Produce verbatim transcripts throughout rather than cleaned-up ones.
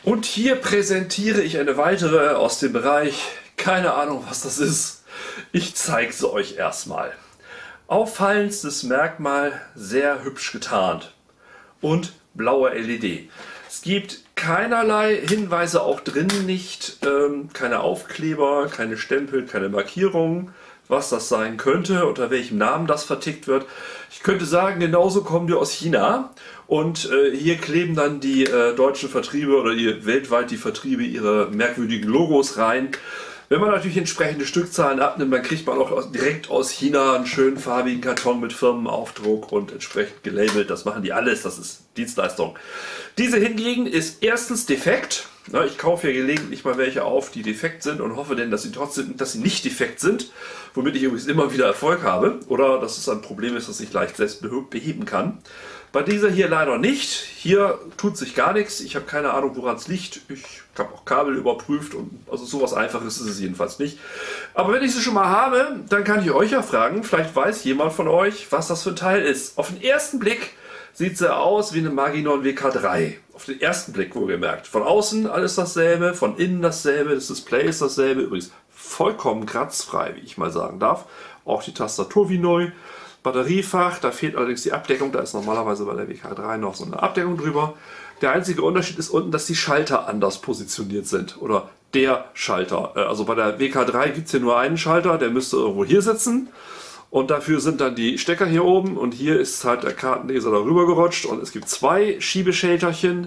Und hier präsentiere ich eine weitere aus dem Bereich, keine Ahnung was das ist. Ich zeige sie euch erstmal. Auffallendstes Merkmal, sehr hübsch getarnt und blaue L E D. Es gibt keinerlei Hinweise, auch drinnen nicht, ähm, keine Aufkleber, keine Stempel, keine Markierungen, was das sein könnte, unter welchem Namen das vertickt wird. Ich könnte sagen, genauso kommen die aus China und äh, hier kleben dann die äh, deutschen Vertriebe oder die, weltweit die Vertriebe ihre merkwürdigen Logos rein. Wenn man natürlich entsprechende Stückzahlen abnimmt, dann kriegt man auch direkt aus China einen schönen farbigen Karton mit Firmenaufdruck und entsprechend gelabelt. Das machen die alles, das ist Dienstleistung. Diese hingegen ist erstens defekt. Ich kaufe ja gelegentlich mal welche auf, die defekt sind und hoffe denn, dass sie trotzdem, dass sie nicht defekt sind, womit ich übrigens immer wieder Erfolg habe oder dass es ein Problem ist, das ich leicht selbst beheben kann. Bei dieser hier leider nicht. Hier tut sich gar nichts. Ich habe keine Ahnung, woran es liegt. Ich habe auch Kabel überprüft und also sowas Einfaches ist es jedenfalls nicht. Aber wenn ich sie schon mal habe, dann kann ich euch ja fragen, vielleicht weiß jemand von euch, was das für ein Teil ist. Auf den ersten Blick sieht sie aus wie eine Maginon W K drei. Auf den ersten Blick wohlgemerkt. Von außen alles dasselbe, von innen dasselbe, das Display ist dasselbe. Übrigens vollkommen kratzfrei, wie ich mal sagen darf. Auch die Tastatur wie neu. Batteriefach, da fehlt allerdings die Abdeckung, da ist normalerweise bei der W K drei noch so eine Abdeckung drüber. Der einzige Unterschied ist unten, dass die Schalter anders positioniert sind. Oder der Schalter. Also bei der W K drei gibt es hier nur einen Schalter, der müsste irgendwo hier sitzen. Und dafür sind dann die Stecker hier oben und hier ist halt der Kartenleser darüber gerutscht und es gibt zwei Schiebeschälterchen.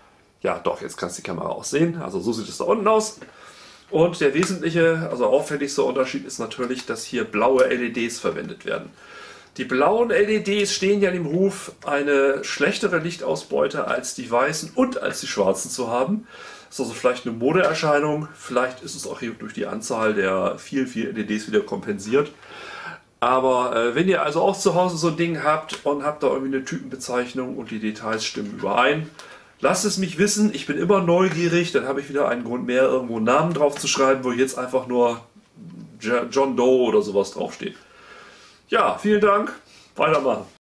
Ja doch, jetzt kannst du die Kamera auch sehen. Also so sieht es da unten aus. Und der wesentliche, also auffälligste Unterschied ist natürlich, dass hier blaue L E Ds verwendet werden. Die blauen L E Ds stehen ja im Ruf, eine schlechtere Lichtausbeute als die weißen und als die schwarzen zu haben. Das ist also vielleicht eine Modeerscheinung, vielleicht ist es auch hier durch die Anzahl der vielen, vielen L E Ds wieder kompensiert. Aber äh, wenn ihr also auch zu Hause so ein Ding habt und habt da irgendwie eine Typenbezeichnung und die Details stimmen überein, lasst es mich wissen, ich bin immer neugierig, dann habe ich wieder einen Grund mehr, irgendwo einen Namen drauf zu schreiben, wo jetzt einfach nur John Doe oder sowas draufsteht. Ja, vielen Dank, weitermachen.